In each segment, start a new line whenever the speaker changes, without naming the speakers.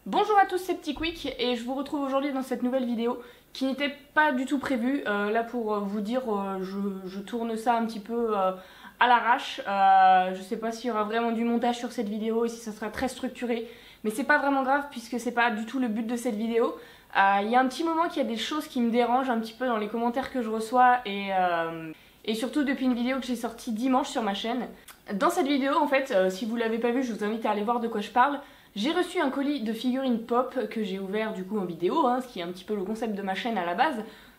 Bonjour à tous, c'est Petit Quick et je vous retrouve aujourd'hui dans cette nouvelle vidéo qui n'était pas du tout prévue. Là pour vous dire, je tourne ça un petit peu à l'arrache. Je sais pas s'il y aura vraiment du montage sur cette vidéo et si ça sera très structuré, mais c'est pas vraiment grave puisque c'est pas du tout le but de cette vidéo. Il y a un petit moment qu'il y a des choses qui me dérangent un petit peu dans les commentaires que je reçois et surtout depuis une vidéo que j'ai sortie dimanche sur ma chaîne. Dans cette vidéo en fait, si vous l'avez pas vue, je vous invite à aller voir de quoi je parle. J'ai reçu un colis de figurines pop que j'ai ouvert du coup en vidéo, ce qui est un petit peu le concept de ma chaîne à la base.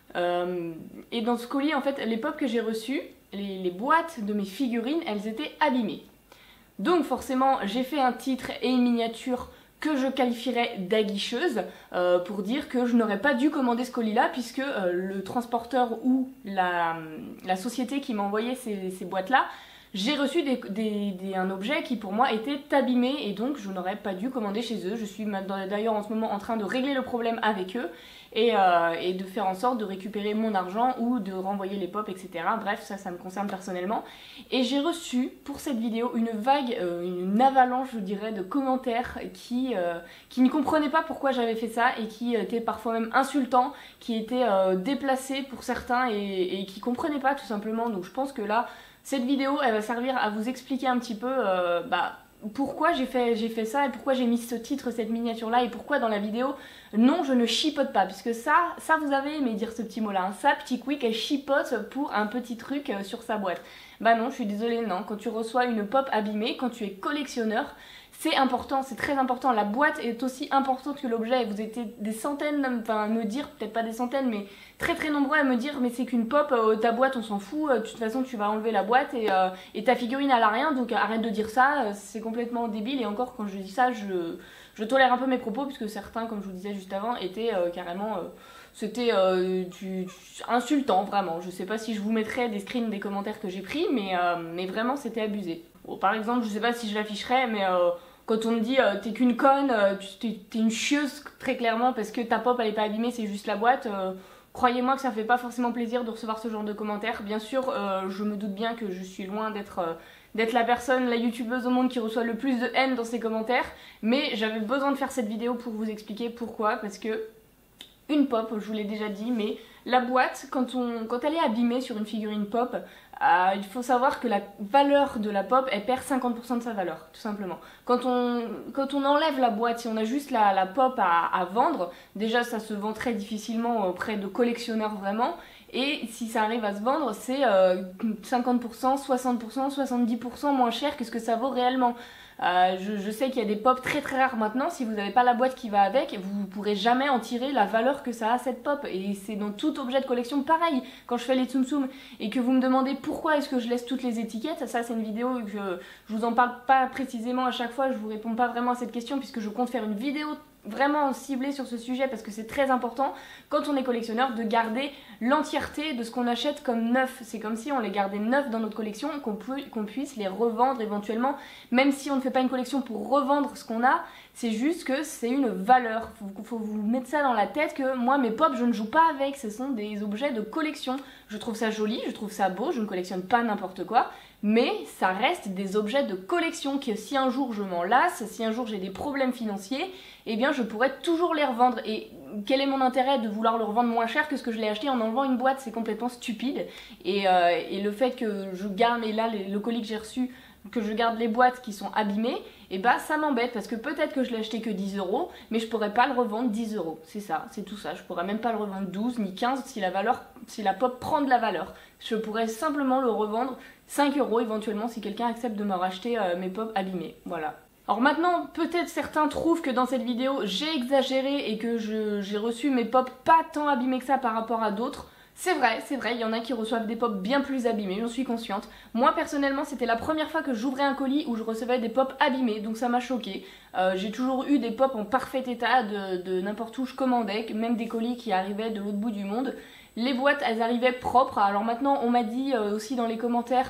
Et dans ce colis, en fait, les pop que j'ai reçus, les boîtes de mes figurines, elles étaient abîmées. Donc forcément, j'ai fait un titre et une miniature que je qualifierais d'aguicheuse pour dire que je n'aurais pas dû commander ce colis-là puisque le transporteur ou la société qui m'a envoyé ces boîtes-là, j'ai reçu un objet qui pour moi était abîmé et donc je n'aurais pas dû commander chez eux. Je suis d'ailleurs en ce moment en train de régler le problème avec eux et de faire en sorte de récupérer mon argent ou de renvoyer les pop, etc. Bref, ça me concerne personnellement. Et j'ai reçu pour cette vidéo une vague, une avalanche je dirais de commentaires qui ne comprenaient pas pourquoi j'avais fait ça et qui étaient parfois même insultants, qui étaient déplacés pour certains et qui comprenaient pas tout simplement. Donc je pense que là, cette vidéo, elle va servir à vous expliquer un petit peu pourquoi j'ai fait ça et pourquoi j'ai mis ce titre, cette miniature là et pourquoi dans la vidéo, non, je ne chipote pas. Puisque ça vous avez aimé dire ce petit mot là, ça, Petit Quick, elle chipote pour un petit truc sur sa boîte. Bah non, je suis désolée, non. Quand tu reçois une pop abîmée, quand tu es collectionneur, c'est important, c'est très important. La boîte est aussi importante que l'objet. Vous étiez des centaines, enfin me dire, peut-être pas des centaines, mais très nombreux à me dire mais c'est qu'une pop, ta boîte on s'en fout, de toute façon tu vas enlever la boîte et ta figurine elle a rien, donc arrête de dire ça, c'est complètement débile. Et encore quand je dis ça, je tolère un peu mes propos puisque certains, comme je vous disais juste avant, étaient carrément... C'était insultant vraiment. Je sais pas si je vous mettrai des screens des commentaires que j'ai pris, mais vraiment c'était abusé. Bon, par exemple, je sais pas si je l'afficherai, mais quand on me dit t'es qu'une conne, t'es une chieuse très clairement parce que ta pop elle est pas abîmée, c'est juste la boîte. Croyez-moi que ça fait pas forcément plaisir de recevoir ce genre de commentaires. Bien sûr, je me doute bien que je suis loin d'être la personne, la youtubeuse au monde qui reçoit le plus de haine dans ses commentaires, mais j'avais besoin de faire cette vidéo pour vous expliquer pourquoi, parce que une pop, je vous l'ai déjà dit, mais la boîte, quand elle est abîmée sur une figurine pop, il faut savoir que la valeur de la pop, elle perd 50% de sa valeur, tout simplement. Quand on enlève la boîte, si on a juste la pop à vendre, déjà ça se vend très difficilement auprès de collectionneurs vraiment, et si ça arrive à se vendre, c'est 50%, 60%, 70% moins cher que ce que ça vaut réellement. Je sais qu'il y a des pop très rares maintenant, si vous n'avez pas la boîte qui va avec, vous ne pourrez jamais en tirer la valeur que ça a cette pop. Et c'est dans tout objet de collection pareil. Quand je fais les Tsum Tsum et que vous me demandez pourquoi est-ce que je laisse toutes les étiquettes, ça c'est une vidéo que je vous en parle pas précisément à chaque fois, je vous réponds pas vraiment à cette question puisque je compte faire une vidéo vraiment ciblée sur ce sujet parce que c'est très important quand on est collectionneur de garder l'entièreté de ce qu'on achète comme neuf. C'est comme si on les gardait neufs dans notre collection, qu'on puisse les revendre éventuellement, même si on ne fait pas une collection pour revendre ce qu'on a, c'est juste que c'est une valeur. Faut vous mettre ça dans la tête que moi mes pop je ne joue pas avec, ce sont des objets de collection. Je trouve ça joli, je trouve ça beau, je ne collectionne pas n'importe quoi, mais ça reste des objets de collection que si un jour je m'en lasse, si un jour j'ai des problèmes financiers, eh bien je pourrais toujours les revendre. Et quel est mon intérêt de vouloir le revendre moins cher que ce que je l'ai acheté en enlevant une boîte? C'est complètement stupide. Et le fait que je garde, et là le colis que j'ai reçu, que je garde les boîtes qui sont abîmées, et bah ça m'embête parce que peut-être que je l'ai acheté que 10 €, mais je pourrais pas le revendre 10 €. C'est ça, c'est tout ça. Je pourrais même pas le revendre 12 ni 15 si la pop prend de la valeur. Je pourrais simplement le revendre 5 € éventuellement si quelqu'un accepte de me racheter mes pop abîmées. Voilà. Alors maintenant, peut-être certains trouvent que dans cette vidéo j'ai exagéré et que j'ai reçu mes pop pas tant abîmées que ça par rapport à d'autres. C'est vrai, il y en a qui reçoivent des pop bien plus abîmées, j'en suis consciente. Moi personnellement, c'était la première fois que j'ouvrais un colis où je recevais des pop abîmées, donc ça m'a choquée. J'ai toujours eu des pop en parfait état de n'importe où je commandais, même des colis qui arrivaient de l'autre bout du monde. Les boîtes, elles arrivaient propres. Alors maintenant, on m'a dit aussi dans les commentaires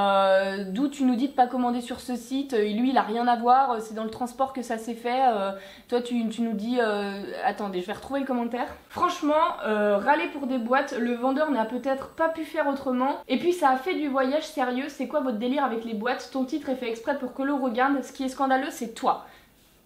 d'où tu nous dis de pas commander sur ce site. Lui, il a rien à voir. C'est dans le transport que ça s'est fait. Toi, tu nous dis... Attendez, je vais retrouver le commentaire. Franchement, râler pour des boîtes, le vendeur n'a peut-être pas pu faire autrement. Et puis, ça a fait du voyage sérieux. C'est quoi votre délire avec les boîtes? Ton titre est fait exprès pour que l'on regarde. Ce qui est scandaleux, c'est toi.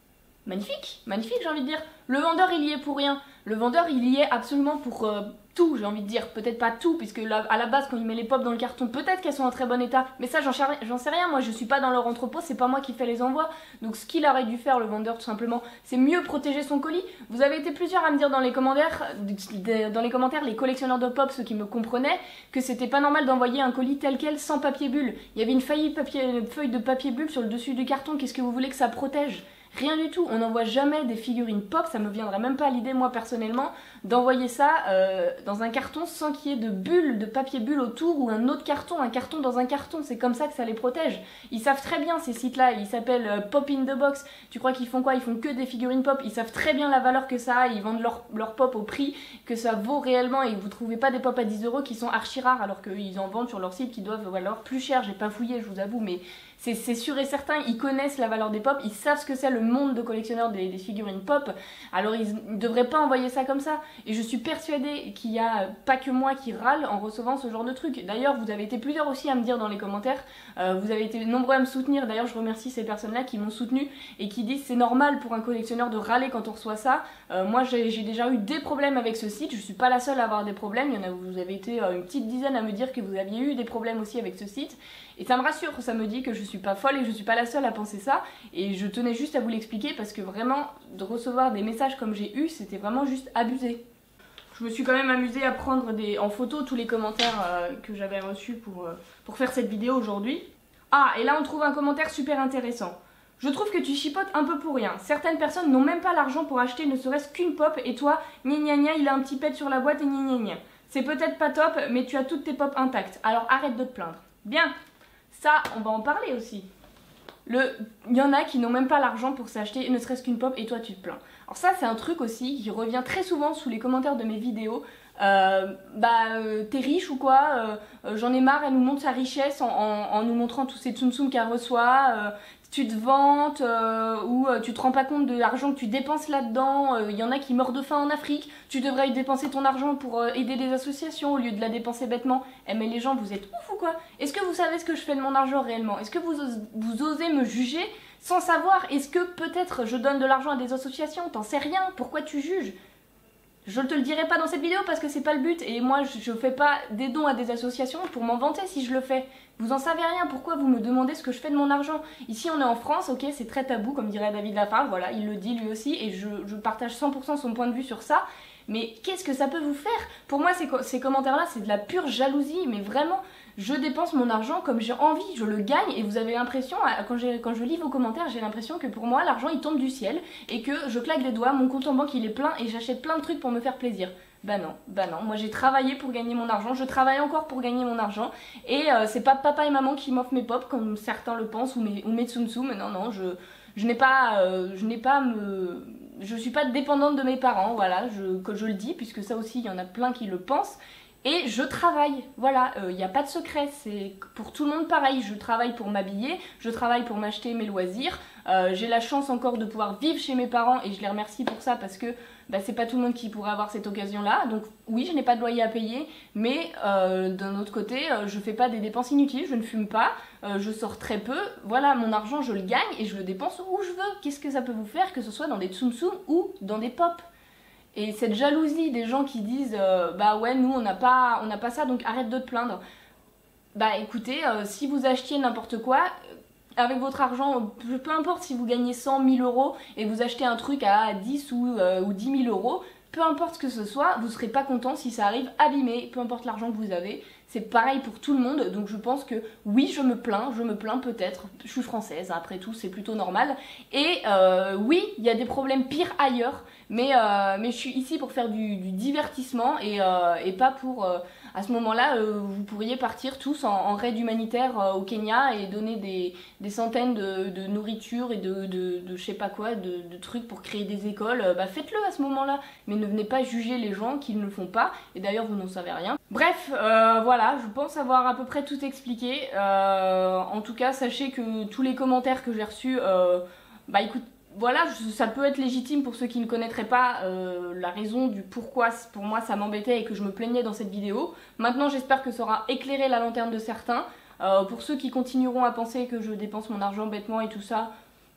magnifique, magnifique j'ai envie de dire. Le vendeur il y est pour rien, le vendeur il y est absolument pour tout j'ai envie de dire, peut-être pas tout puisque là, à la base quand il met les pop dans le carton peut-être qu'elles sont en très bon état, mais ça j'en sais rien, moi je suis pas dans leur entrepôt, c'est pas moi qui fais les envois, donc ce qu'il aurait dû faire le vendeur tout simplement c'est mieux protéger son colis. Vous avez été plusieurs à me dire dans les commentaires, les collectionneurs de pop, ceux qui me comprenaient, que c'était pas normal d'envoyer un colis tel quel sans papier bulle, il y avait une feuille de papier bulle sur le dessus du carton, qu'est-ce que vous voulez que ça protège? Rien du tout, on n'envoie jamais des figurines pop, ça me viendrait même pas à l'idée moi personnellement d'envoyer ça dans un carton sans qu'il y ait de bulles, de papier bulle autour ou un autre carton, un carton dans un carton, c'est comme ça que ça les protège. Ils savent très bien ces sites-là, ils s'appellent Pop in the Box, tu crois qu'ils font quoi? Ils font que des figurines pop, ils savent très bien la valeur que ça a, ils vendent leur pop au prix que ça vaut réellement et vous trouvez pas des pop à 10 € qui sont archi rares alors qu'ils en vendent sur leur site qui doivent valoir plus cher, j'ai pas fouillé je vous avoue mais c'est sûr et certain, ils connaissent la valeur des pop, ils savent ce que c'est le monde de collectionneurs des figurines pop, alors ils ne devraient pas envoyer ça comme ça. Et je suis persuadée qu'il n'y a pas que moi qui râle en recevant ce genre de truc. D'ailleurs, vous avez été plusieurs aussi à me dire dans les commentaires, vous avez été nombreux à me soutenir, d'ailleurs je remercie ces personnes-là qui m'ont soutenu et qui disent c'est normal pour un collectionneur de râler quand on reçoit ça. Moi j'ai déjà eu des problèmes avec ce site, je suis pas la seule à avoir des problèmes, vous avez été une petite dizaine à me dire que vous aviez eu des problèmes aussi avec ce site. Et ça me rassure, ça me dit que je suis pas folle et que je suis pas la seule à penser ça. Et je tenais juste à vous l'expliquer parce que vraiment, de recevoir des messages comme j'ai eu, c'était vraiment juste abusé. Je me suis quand même amusée à prendre en photo tous les commentaires que j'avais reçus pour faire cette vidéo aujourd'hui. Ah, et là on trouve un commentaire super intéressant. Je trouve que tu chipotes un peu pour rien. Certaines personnes n'ont même pas l'argent pour acheter ne serait-ce qu'une pop et toi, gna gna gna, il a un petit pet sur la boîte et gna gna gna. C'est peut-être pas top, mais tu as toutes tes pop intactes. Alors arrête de te plaindre. Bien. Ça, on va en parler aussi. Il y en a qui n'ont même pas l'argent pour s'acheter ne serait-ce qu'une pop et toi tu te plains. Alors ça c'est un truc aussi qui revient très souvent sous les commentaires de mes vidéos. T'es riche ou quoi? J'en ai marre, elle nous montre sa richesse en nous montrant tous ces tsum tsum qu'elle reçoit. Tu te vantes ou tu te rends pas compte de l'argent que tu dépenses là-dedans. Il y en a qui meurent de faim en Afrique. Tu devrais dépenser ton argent pour aider des associations au lieu de la dépenser bêtement. Eh mais les gens, vous êtes ouf ou quoi? Est-ce que vous savez ce que je fais de mon argent réellement? Est-ce que vous osez me juger sans savoir? Est-ce que peut-être je donne de l'argent à des associations? T'en sais rien, pourquoi tu juges? Je ne te le dirai pas dans cette vidéo parce que c'est pas le but et moi je fais pas des dons à des associations pour m'en vanter si je le fais. Vous en savez rien, pourquoi vous me demandez ce que je fais de mon argent? Ici on est en France, ok, c'est très tabou comme dirait David Lafarge, voilà, il le dit lui aussi et je partage 100% son point de vue sur ça. Mais qu'est-ce que ça peut vous faire? Pour moi ces commentaires-là c'est de la pure jalousie, mais vraiment, je dépense mon argent comme j'ai envie, je le gagne et vous avez l'impression, quand je lis vos commentaires, j'ai l'impression que pour moi l'argent il tombe du ciel et que je claque des doigts, mon compte en banque il est plein et j'achète plein de trucs pour me faire plaisir. Bah non, moi j'ai travaillé pour gagner mon argent, je travaille encore pour gagner mon argent et c'est pas papa et maman qui m'offrent mes pop comme certains le pensent ou mes tsum tsum, non, je suis pas dépendante de mes parents, voilà, que je le dis puisque ça aussi il y en a plein qui le pensent. Et je travaille, voilà, il n'y a pas de secret, c'est pour tout le monde pareil, je travaille pour m'habiller, je travaille pour m'acheter mes loisirs, j'ai la chance encore de pouvoir vivre chez mes parents et je les remercie pour ça parce que c'est pas tout le monde qui pourrait avoir cette occasion-là, donc oui, je n'ai pas de loyer à payer, mais d'un autre côté, je fais pas des dépenses inutiles, je ne fume pas, je sors très peu, voilà, mon argent je le gagne et je le dépense où je veux, qu'est-ce que ça peut vous faire, que ce soit dans des tsum tsum ou dans des pop? Et cette jalousie des gens qui disent bah ouais nous on n'a pas ça donc arrête de te plaindre. Bah écoutez, si vous achetiez n'importe quoi, avec votre argent, peu importe si vous gagnez 100 000 € et vous achetez un truc à 10 ou 10 000 €, peu importe ce que ce soit, vous serez pas content si ça arrive abîmé, peu importe l'argent que vous avez. C'est pareil pour tout le monde, donc je pense que oui, je me plains peut-être, je suis française, après tout, c'est plutôt normal. Et oui, il y a des problèmes pires ailleurs, mais je suis ici pour faire du divertissement et pas pour... à ce moment-là, vous pourriez partir tous en raid humanitaire au Kenya et donner des centaines de nourriture et de je sais pas quoi, de trucs pour créer des écoles. Faites-le à ce moment-là, mais ne venez pas juger les gens qui ne le font pas, et d'ailleurs vous n'en savez rien. Bref, voilà, je pense avoir à peu près tout expliqué. En tout cas, sachez que tous les commentaires que j'ai reçus, écoute, voilà, ça peut être légitime pour ceux qui ne connaîtraient pas la raison du pourquoi pour moi ça m'embêtait et que je me plaignais dans cette vidéo. Maintenant j'espère que ça aura éclairé la lanterne de certains. Pour ceux qui continueront à penser que je dépense mon argent bêtement et tout ça,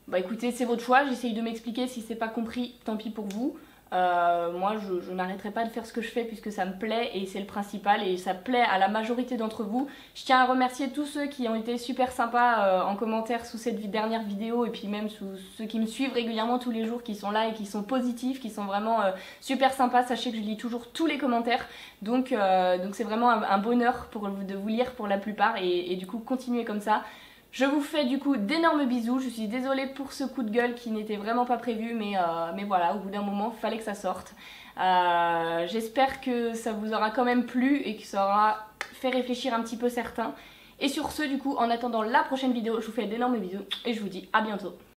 Bah écoutez, c'est votre choix, j'essaye de m'expliquer, si c'est pas compris, tant pis pour vous. Moi je n'arrêterai pas de faire ce que je fais puisque ça me plaît et c'est le principal et ça plaît à la majorité d'entre vous. Je tiens à remercier tous ceux qui ont été super sympas en commentaire sous cette dernière vidéo et puis même sous ceux qui me suivent régulièrement tous les jours, qui sont là et qui sont positifs, qui sont vraiment super sympas. Sachez que je lis toujours tous les commentaires, donc c'est vraiment un bonheur de vous lire pour la plupart et du coup continuez comme ça. Je vous fais du coup d'énormes bisous, je suis désolée pour ce coup de gueule qui n'était vraiment pas prévu, mais voilà, au bout d'un moment, il fallait que ça sorte. J'espère que ça vous aura quand même plu et que ça aura fait réfléchir un petit peu certains. Et sur ce, du coup, en attendant la prochaine vidéo, je vous fais d'énormes bisous et je vous dis à bientôt.